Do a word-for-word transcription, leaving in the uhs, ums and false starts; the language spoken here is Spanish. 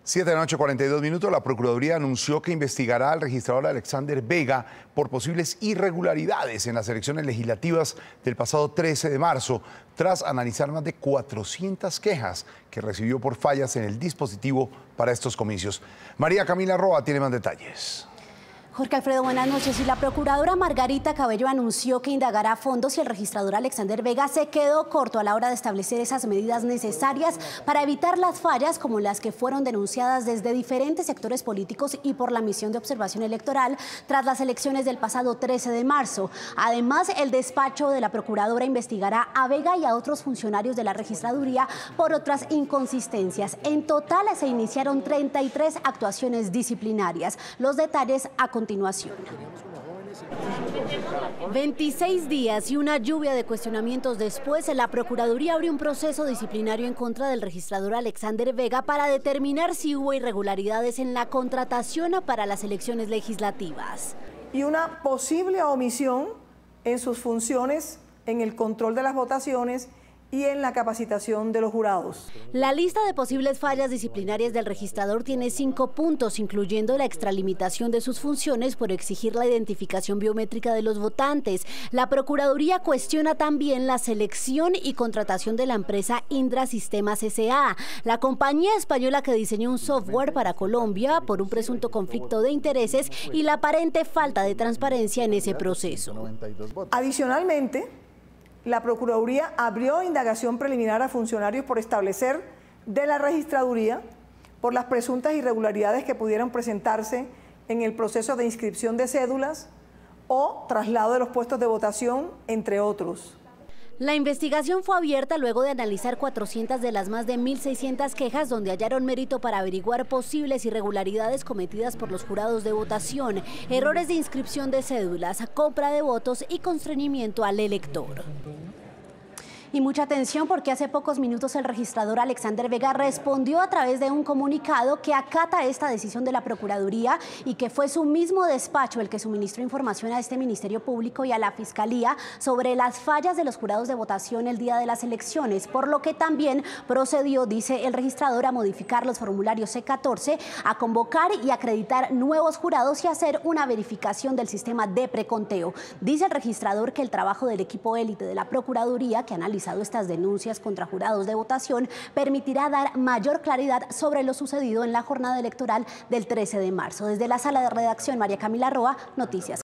Siete de la noche, cuarenta y dos minutos, la Procuraduría anunció que investigará al registrador Alexander Vega por posibles irregularidades en las elecciones legislativas del pasado trece de marzo, tras analizar más de cuatrocientas quejas que recibió por fallas en el dispositivo para estos comicios. María Camila Roa tiene más detalles. Jorge Alfredo, buenas noches. Y la procuradora Margarita Cabello anunció que indagará a fondo si el registrador Alexander Vega se quedó corto a la hora de establecer esas medidas necesarias para evitar las fallas como las que fueron denunciadas desde diferentes sectores políticos y por la misión de observación electoral tras las elecciones del pasado trece de marzo. Además, el despacho de la procuradora investigará a Vega y a otros funcionarios de la registraduría por otras inconsistencias. En total se iniciaron treinta y tres actuaciones disciplinarias. Los detalles a continuación. veintiséis días y una lluvia de cuestionamientos después, la Procuraduría abrió un proceso disciplinario en contra del registrador Alexander Vega para determinar si hubo irregularidades en la contratación para las elecciones legislativas. Y una posible omisión en sus funciones, en el control de las votaciones y en la capacitación de los jurados. La lista de posibles fallas disciplinarias del registrador tiene cinco puntos, incluyendo la extralimitación de sus funciones por exigir la identificación biométrica de los votantes. La Procuraduría cuestiona también la selección y contratación de la empresa Indra Sistemas S A, la compañía española que diseñó un software para Colombia, por un presunto conflicto de intereses y la aparente falta de transparencia en ese proceso. Adicionalmente, la Procuraduría abrió indagación preliminar a funcionarios por establecer de la registraduría por las presuntas irregularidades que pudieran presentarse en el proceso de inscripción de cédulas o traslado de los puestos de votación, entre otros. La investigación fue abierta luego de analizar cuatrocientas de las más de mil seiscientas quejas donde hallaron mérito para averiguar posibles irregularidades cometidas por los jurados de votación, errores de inscripción de cédulas, compra de votos y constreñimiento al elector. Y mucha atención porque hace pocos minutos el registrador Alexander Vega respondió a través de un comunicado que acata esta decisión de la Procuraduría y que fue su mismo despacho el que suministró información a este Ministerio Público y a la Fiscalía sobre las fallas de los jurados de votación el día de las elecciones, por lo que también procedió, dice el registrador, a modificar los formularios C catorce, a convocar y acreditar nuevos jurados y hacer una verificación del sistema de preconteo. Dice el registrador que el trabajo del equipo élite de la Procuraduría, que analiza estas denuncias contra jurados de votación, permitirá dar mayor claridad sobre lo sucedido en la jornada electoral del trece de marzo. Desde la sala de redacción, María Camila Roa, Noticias.